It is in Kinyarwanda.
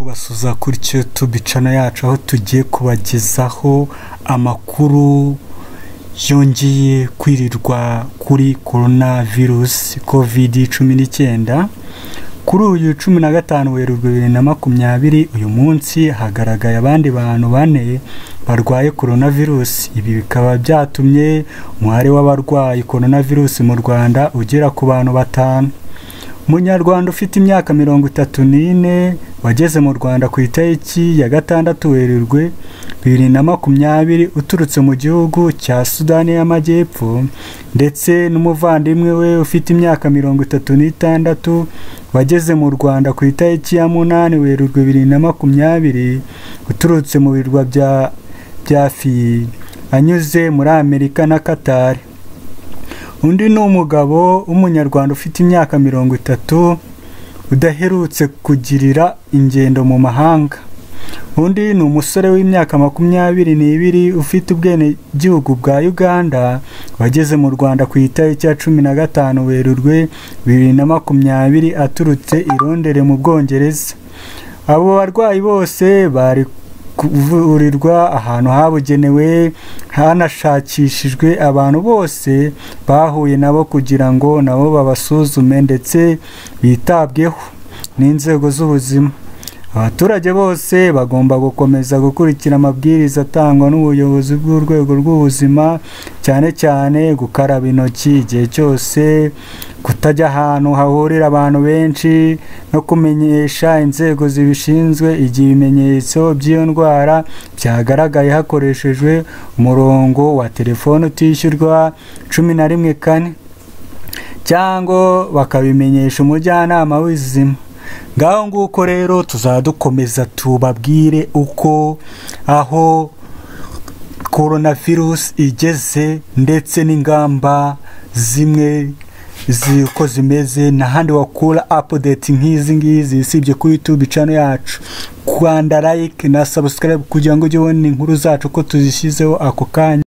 kubasuza kuri YouTube channel yacu aho tugiye kubagezaho amakuru yongeye kwirirwa kuri coronavirus COVID-19. Kuri uyu 15 Werurwe 2020 uyu munsi hagaragaye abandi bantu bane barwaye coronavirus. Ibi bikaba byatumye umubare w'abarwayi coronavirus mu Rwanda ugera ku bantu 5. Munyarwanda ufite imyaka 34 wageze mu Rwanda ku itariki ya 6 Werurwe 2020 uturutse mu gihugu cya Sudani y'Amajyepfo, ndetse n'umuvandimwe we ufite imyaka 36 wageze mu Rwanda ku itariki ya 8 Werurwe 2020 uturutse mu birwa bya Fi anyuze muri Amerika na Qatar. Undi ni umugabo w'umunyarwanda ufite imyaka 30 udaherutse kugirira ingendo mu mahanga. Undi ni umusore w'imyaka 22 ufite ubwene gihugu bwa Uganda wageze mu Rwanda ku itariki ya 15 Werurwe 2020 aturutse i Londres mu Bwongereza. Abo barwayi bose bari kuvurirwa ahantu habugenewe, hanashakishijwe abantu bose bahuye nabo kugira ngo nabo babasuzume ndetse bitabweho n'inzego z'ubuzima. Abaturage bose bagomba gukomeza gukurikira amabwiriza atangwa n'ubuyobozi bw'urwego rw'ubuzima, cyane cyane gukaraba intoki igihe cyose, kutajya ahantu hahurira abantu benshi, no kumenyesha inzego zibishinzwe igihe ibimenyetso by'iyo ndwara byagaragaye hakoreshejwe umurongo wa telefone utishyurwa 114 cyangwa bakabimenyesha umujyanama w'ubuzima. Ngaho nguko rero tuzadukomeza tubabwire uko aho coronavirus igeze ndetse n'ingamba zimwe ziko zimeze, n'ahandi wakura update nk'izi ngizi usibye kuri YouTube channel yacu. Kwanda like na subscribe kugira ngo ujye ubona inkuru zacu ko tuzishyizeho ako kanya.